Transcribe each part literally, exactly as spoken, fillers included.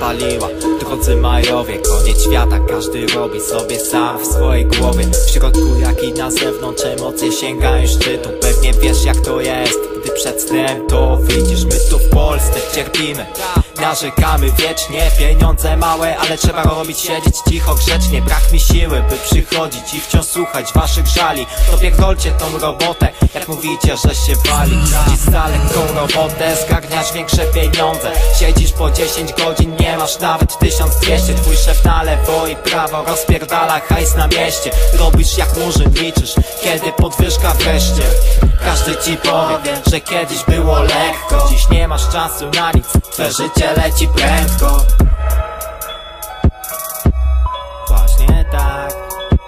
zapaliła. Drodzy majowie, koniec świata, każdy robi sobie sam w swojej głowie. W środku jak i na zewnątrz emocje sięgają szczytu. Pewnie wiesz jak to jest, gdy przed snem to widzisz. My tu w Polsce cierpimy, narzekamy wiecznie. Pieniądze małe, ale trzeba robić, siedzieć cicho, grzecznie. Brak mi siły, by przychodzić i wciąż słuchać waszych żali. To pierdolcie tą robotę, jak mówicie, że się wali. Dziś za lekką robotę zgarniasz większe pieniądze. Siedzisz po dziesięć godzin, nie masz nawet tysiąc dwieście. Twój szef na lewo i prawo rozpierdala hajs na mieście. Robisz jak murzyn, liczysz, kiedy podwyżka wreszcie. Każdy ci powie, że kiedyś było lekko. Dziś nie masz czasu na nic, twoje życie leci prędko. Właśnie tak.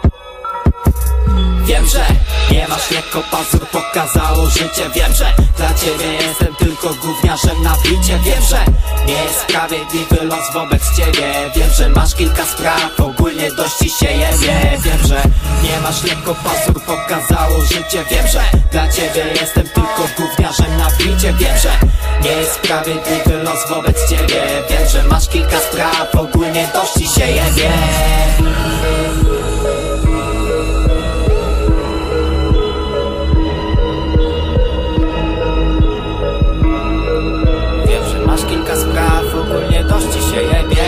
Wiem, że nie masz lekko, pazur pokazało życie. Wiem, że dla ciebie jestem tylko gówniarzem na bicie. Wiem, że nie jest sprawiedliwy los wobec ciebie. Wiem, że masz kilka spraw, ogólnie dość ci się jebie. Wiem, że nie masz lekko, pazur pokazało życie. Wiem, że dla ciebie jestem tylko gówniarzem na bicie. Wiem, że nie jest sprawiedliwy los wobec ciebie. Wiem, że masz kilka spraw, ogólnie dość ci się jebie. Ogólnie dość ci się jebie.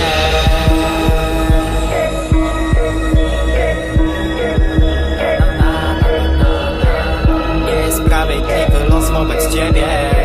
Nie jest sprawiedliwy los wobec ciebie.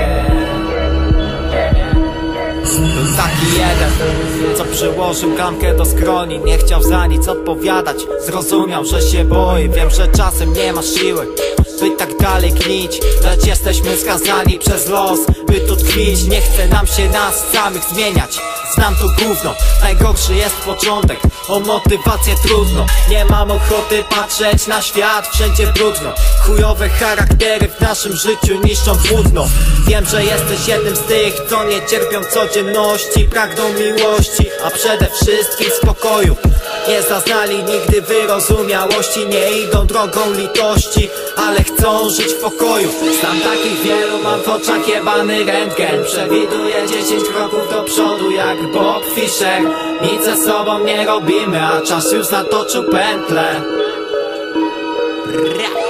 Był taki jeden, co przyłożył klamkę do skroni. Nie chciał za nic odpowiadać, zrozumiał, że się boi. Wiem, że czasem nie masz siły, by tak dalej knić, lecz jesteśmy skazani przez los, by tu tkwić. Nie chce nam się nas samych zmieniać, znam to gówno. Najgorszy jest początek, o motywację trudno. Nie mam ochoty patrzeć na świat, wszędzie brudno. Chujowe charaktery w naszym życiu niszczą płótno. Wiem, że jesteś jednym z tych, co nie cierpią codzienności. Pragną miłości, a przede wszystkim spokoju. Nie zaznali nigdy wyrozumiałości, nie idą drogą litości, ale chcą żyć w pokoju. Znam takich wielu, mam w oczach jebany rentgen. Przewiduję dziesięć kroków do przodu jak Bob Fischer. Nic ze sobą nie robimy, a czas już zatoczył pętlę.